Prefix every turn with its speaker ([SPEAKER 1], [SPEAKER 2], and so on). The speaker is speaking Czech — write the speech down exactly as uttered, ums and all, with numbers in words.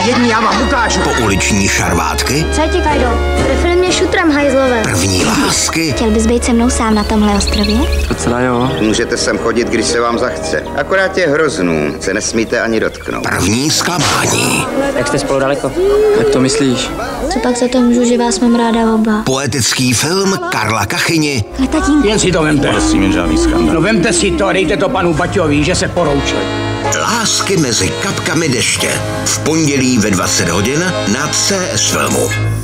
[SPEAKER 1] jedni, já vám ukážu.
[SPEAKER 2] Pouliční šarvátky.
[SPEAKER 3] Co ti, Kajdo? Preferuji mě šutrem, hajzlové.
[SPEAKER 2] První lásky.
[SPEAKER 3] Chtěl bys být se mnou sám na tomhle ostrově?
[SPEAKER 4] Docela jo.
[SPEAKER 5] Můžete sem chodit, když se vám zachce. Akorát těch hroznů se nesmíte ani dotknout.
[SPEAKER 2] První zklamání.
[SPEAKER 4] Jak jste spolu daleko? Jak to myslíš?
[SPEAKER 3] Co pak za to můžu, že vás mám ráda oba?
[SPEAKER 2] Poetický film Karla Kachyni.
[SPEAKER 3] Ale tatín.
[SPEAKER 1] Jen si to vemte.
[SPEAKER 5] Prosím, jen žádný skandál.
[SPEAKER 1] No vemte si to a dejte to panu Baťovi, že se poroučili.
[SPEAKER 2] Lásky mezi kapkami deště. V pondělí ve dvacet hodin na C S Filmu.